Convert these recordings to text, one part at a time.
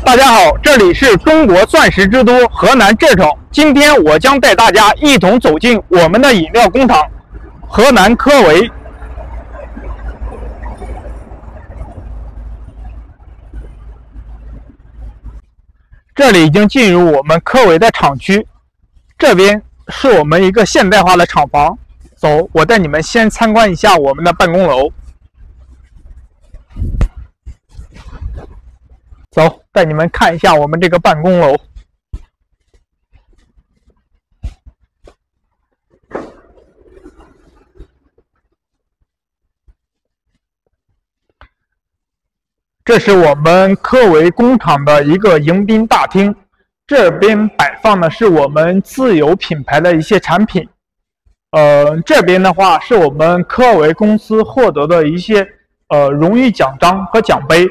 大家好，这里是中国钻石之都河南柘城。今天我将带大家一同走进我们的饮料工厂河南科维。这里已经进入我们科维的厂区，这边是我们一个现代化的厂房。走，我带你们先参观一下我们的办公楼。走，带你们看一下我们这个办公楼。这是我们科维工厂的一个迎宾大厅，这边摆放的是我们自有品牌的一些产品。这边的话是我们科维公司获得的一些荣誉奖章和奖杯。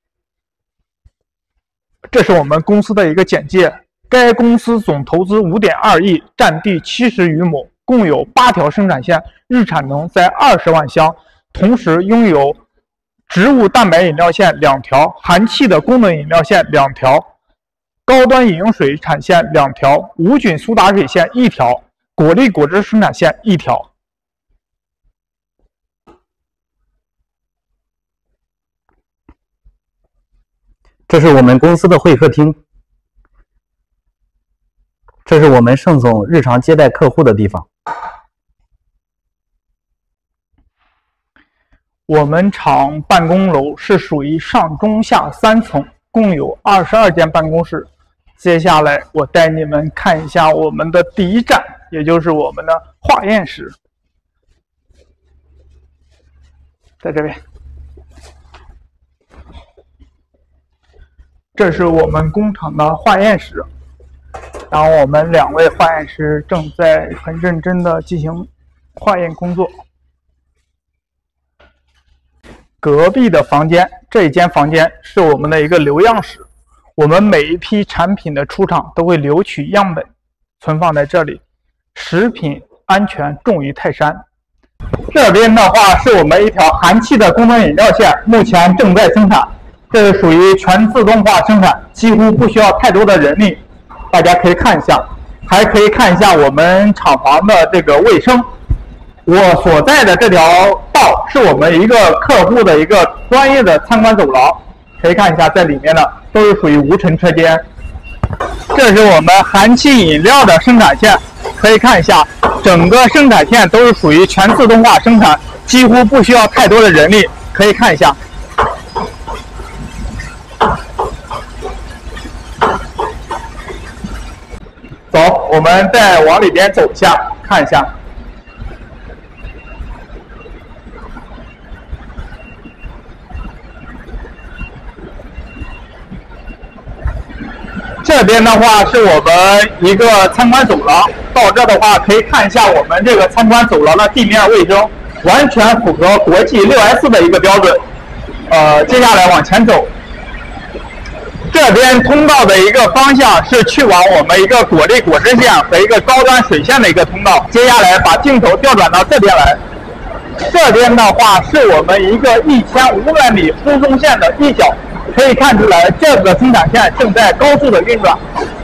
这是我们公司的一个简介。该公司总投资5.2亿，占地70余亩，共有8条生产线，日产能在20万箱。同时拥有植物蛋白饮料线2条，含气的功能饮料线2条，高端饮用水产线2条，无菌苏打水线1条，果粒果汁生产线1条。 这是我们公司的会客厅，这是我们盛总日常接待客户的地方。 我们厂办公楼是属于上中下3层，共有22间办公室。接下来我带你们看一下我们的第一站，也就是我们的化验室，在这边。这是我们工厂的化验室，然后我们2位化验师正在很认真的进行化验工作。隔壁的房间，这一间房间是我们的一个留样室，我们每一批产品的出厂都会留取样本，存放在这里。食品安全重于泰山。这边的话是我们一条含气的功能饮料线，目前正在生产。这是属于全自动化生产，几乎不需要太多的人力。大家可以看一下，还可以看一下我们厂房的这个卫生。我所在的这条道是我们一个客户的一个专业的参观走廊，可以看一下，在里面呢都是属于无尘车间。这是我们含气饮料的生产线，可以看一下，整个生产线都是属于全自动化生产，几乎不需要太多的人力。可以看一下。走，我们再往里边走一下，看一下。这边的话是我们一个参观走廊，到这的话可以看一下我们这个参观走廊的地面卫生，完全符合国际6S 的一个标准。接下来往前走。这边通道的一个方向是去往我们一个果粒果汁线和一个高端水线的一个通道。接下来把镜头调转到这边来，这边的话是我们一个1500米输送线的一角，可以看出来这个生产线正在高速的运转。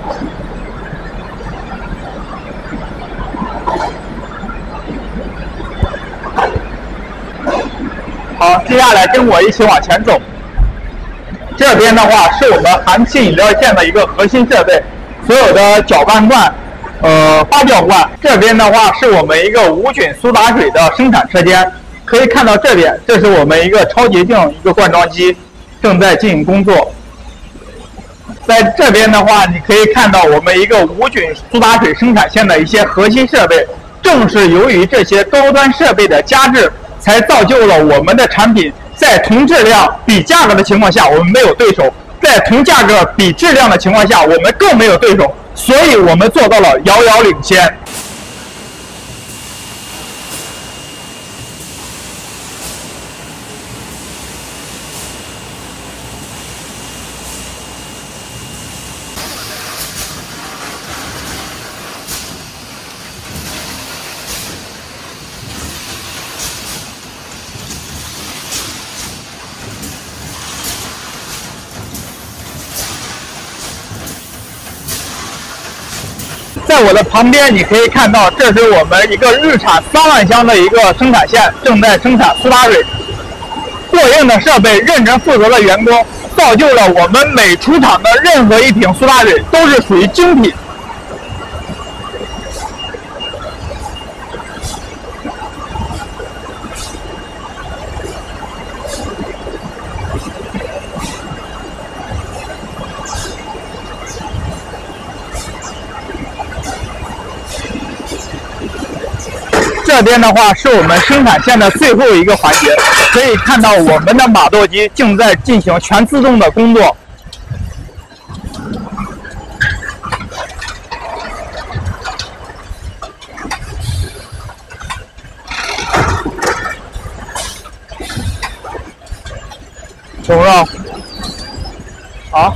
好，接下来跟我一起往前走。这边的话是我们含气饮料线的一个核心设备，所有的搅拌罐、发酵罐。这边的话是我们一个无菌苏打水的生产车间，可以看到这边，这是我们一个超洁净一个灌装机正在进行工作。在这边的话，你可以看到我们一个无菌苏打水生产线的一些核心设备。正是由于这些高端设备的加持，才造就了我们的产品在同质量比价格的情况下，我们没有对手；在同价格比质量的情况下，我们更没有对手。所以我们做到了遥遥领先。 在我的旁边，你可以看到，这是我们一个日产3万箱的一个生产线，正在生产苏打水。过硬的设备、认真负责的员工，造就了我们每出厂的任何一瓶苏打水都是属于精品。这边的话是我们生产线的最后一个环节，可以看到我们的码垛机正在进行全自动的工作。懂了？好。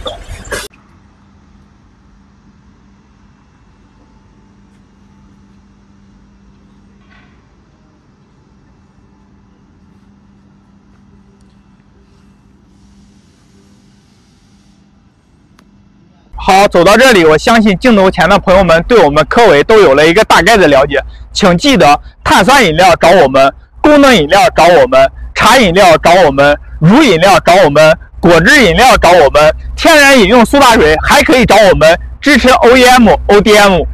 好，走到这里，我相信镜头前的朋友们对我们科伟都有了一个大概的了解。请记得，碳酸饮料找我们，功能饮料找我们，茶饮料找我们，乳饮料找我们，果汁饮料找我们，天然饮用苏打水还可以找我们，支持 OEM、ODM。